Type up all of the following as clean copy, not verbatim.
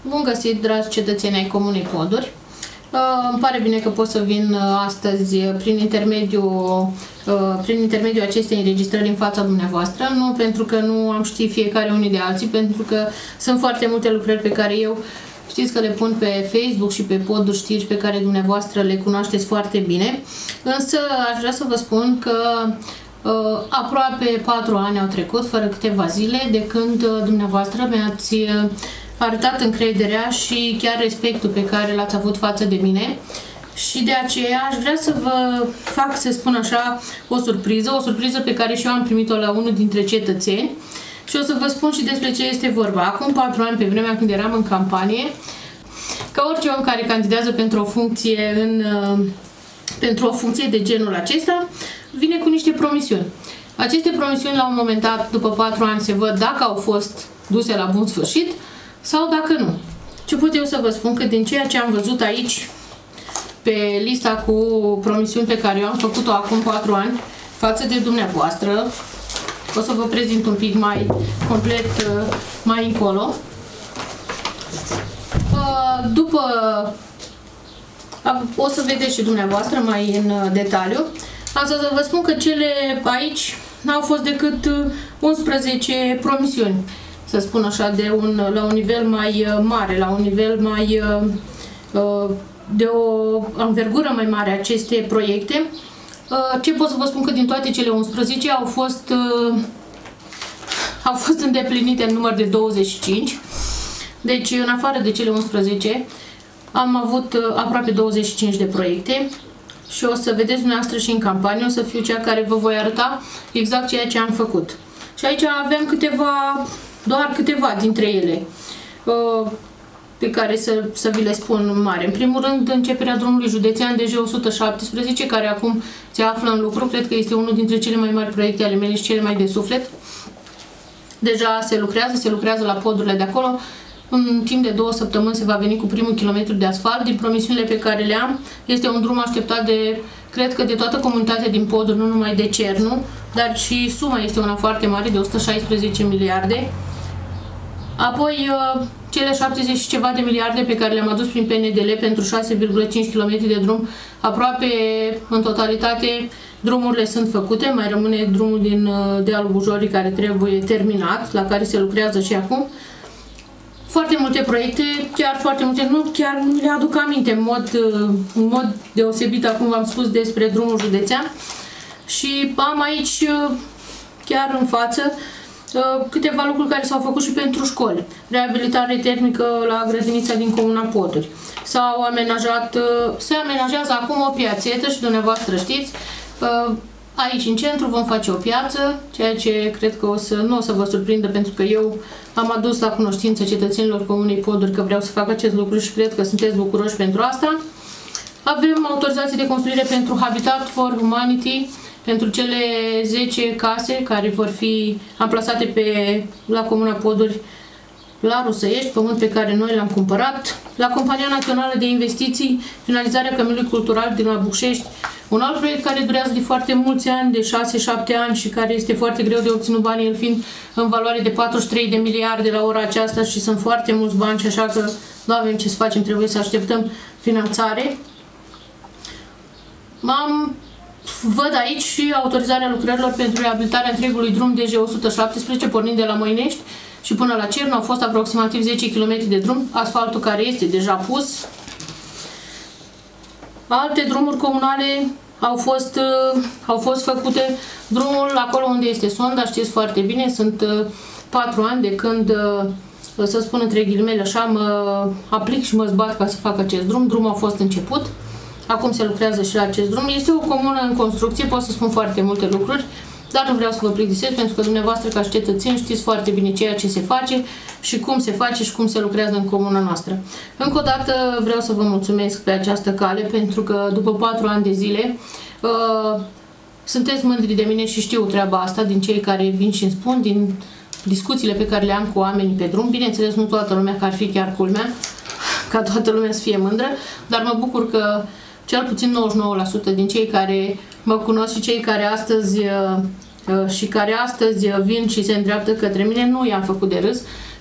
Bun găsit, dragi cetățeni ai Comunei Poduri. Îmi pare bine că pot să vin astăzi prin intermediul acestei înregistrări în fața dumneavoastră, nu pentru că nu am ști fiecare unii de alții, pentru că sunt foarte multe lucrări pe care eu știți că le pun pe Facebook și pe poduri știri pe care dumneavoastră le cunoașteți foarte bine, însă aș vrea să vă spun că aproape 4 ani au trecut, fără câteva zile, de când dumneavoastră mi-ați arătat încrederea și chiar respectul pe care l-ați avut față de mine și de aceea aș vrea să vă fac, să spun așa, o surpriză pe care și eu am primit-o la unul dintre cetățeni și o să vă spun și despre ce este vorba. Acum 4 ani, pe vremea când eram în campanie, ca orice om care candidează pentru o funcție de genul acesta, vine cu niște promisiuni. Aceste promisiuni, la un moment dat, după 4 ani, se văd dacă au fost duse la bun sfârșit sau dacă nu. Ce pot eu să vă spun? Că din ceea ce am văzut aici, pe lista cu promisiuni pe care eu am făcut-o acum 4 ani, față de dumneavoastră, o să vă prezint un pic mai complet mai încolo. După, o să vedeți și dumneavoastră mai în detaliu, am să vă spun că cele aici n-au fost decât 11 promisiuni, să spun așa, la un nivel mai mare, la un nivel mai de o anvergură mai mare aceste proiecte. Ce pot să vă spun? Că din toate cele 11 au fost îndeplinite în număr de 25. Deci, în afară de cele 11, am avut aproape 25 de proiecte și o să vedeți dumneavoastră și în campanie, o să fiu cea care vă voi arăta exact ceea ce am făcut. Și aici avem doar câteva dintre ele pe care să vi le spun mare. În primul rând, începerea drumului județean DG117, care acum se află în lucru. Cred că este unul dintre cele mai mari proiecte ale mele și cele mai de suflet. Deja se lucrează la podurile de acolo. În timp de 2 săptămâni se va veni cu primul kilometru de asfalt. Din promisiunile pe care le am, este un drum așteptat cred că de toată comunitatea din poduri, nu numai de Cernu, dar și suma este una foarte mare, de 116 miliarde. Apoi, cele 70 și ceva de miliarde pe care le-am adus prin PNDL pentru 6,5 km de drum, aproape în totalitate drumurile sunt făcute, mai rămâne drumul din dealul Bujorii care trebuie terminat, la care se lucrează și acum. Foarte multe proiecte, chiar foarte multe, chiar nu le aduc aminte în mod deosebit, acum v-am spus despre drumul județean. Și am aici, chiar în față, câteva lucruri care s-au făcut și pentru școli. Reabilitare termică la grădinița din Comuna Poduri. Se amenajează acum o piațetă și dumneavoastră știți, aici în centru vom face o piață, ceea ce cred că nu o să vă surprindă, pentru că eu am adus la cunoștință cetățenilor Comunei Poduri că vreau să fac acest lucru și cred că sunteți bucuroși pentru asta. Avem autorizații de construire pentru Habitat for Humanity, pentru cele 10 case care vor fi amplasate la Comuna Poduri, la Rusăiești, pământ pe care noi l-am cumpărat. La Compania Națională de Investiții, finalizarea Căminului Cultural din la Bușești, un alt proiect care durează de foarte mulți ani, de 6-7 ani și care este foarte greu de obținut banii, el fiind în valoare de 43 de miliarde la ora aceasta și sunt foarte mulți bani și așa că nu avem ce să facem, trebuie să așteptăm finanțare. Văd aici și autorizarea lucrărilor pentru reabilitarea întregului drum DG117, pornind de la Moinești și până la Cernu. Au fost aproximativ 10 km de drum, asfaltul care este deja pus. Alte drumuri comunale au fost făcute. Drumul acolo unde este sonda, știți foarte bine, sunt 4 ani de când, să spun între ghilimele așa, mă aplic și mă zbat ca să fac acest drum. Drumul a fost început. Acum se lucrează și la acest drum. Este o comună în construcție, pot să spun foarte multe lucruri, dar nu vreau să vă plictisesc, pentru că dumneavoastră, ca și cetățeni, știți foarte bine ceea ce se face și cum se face și cum se lucrează în comuna noastră. Încă o dată vreau să vă mulțumesc pe această cale, pentru că după 4 ani de zile sunteți mândri de mine și știu treaba asta din cei care vin și îmi spun, din discuțiile pe care le am cu oamenii pe drum. Bineînțeles, nu toată lumea, că ar fi chiar culmea, ca toată lumea să fie mândră, dar mă bucur că cel puțin 99% din cei care mă cunosc și cei care astăzi vin și se îndreaptă către mine, nu i-am făcut de râs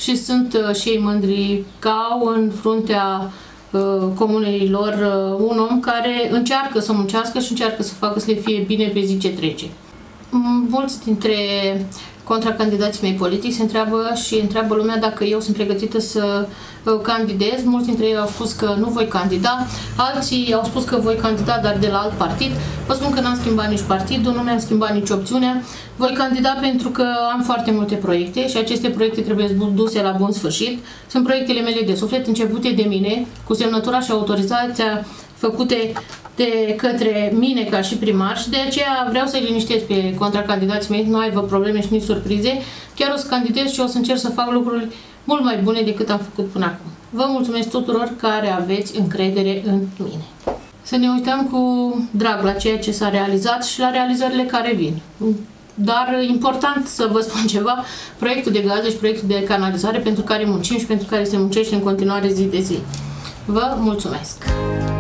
și sunt și ei mândri că au în fruntea comunei lor un om care încearcă să muncească și încearcă să facă să le fie bine pe zi ce trece. Mulți dintre contracandidații mei politici se întreabă lumea dacă eu sunt pregătită să candidez. Mulți dintre ei au spus că nu voi candida, alții au spus că voi candida, dar de la alt partid. Vă spun că n-am schimbat nici partidul, nu mi-am schimbat nici opțiunea. Voi candida pentru că am foarte multe proiecte și aceste proiecte trebuie duse la bun sfârșit. Sunt proiectele mele de suflet, începute de mine, cu semnătura și autorizația făcute de către mine ca și primar și de aceea vreau să-i liniștesc pe contracandidații mei, nu aibă probleme și nici surprize. Chiar o să candidez și o să încerc să fac lucruri mult mai bune decât am făcut până acum. Vă mulțumesc tuturor care aveți încredere în mine. Să ne uităm cu drag la ceea ce s-a realizat și la realizările care vin. Dar important să vă spun ceva, proiectul de gaze și proiectul de canalizare pentru care muncim și pentru care se muncește în continuare zi de zi. Vă mulțumesc!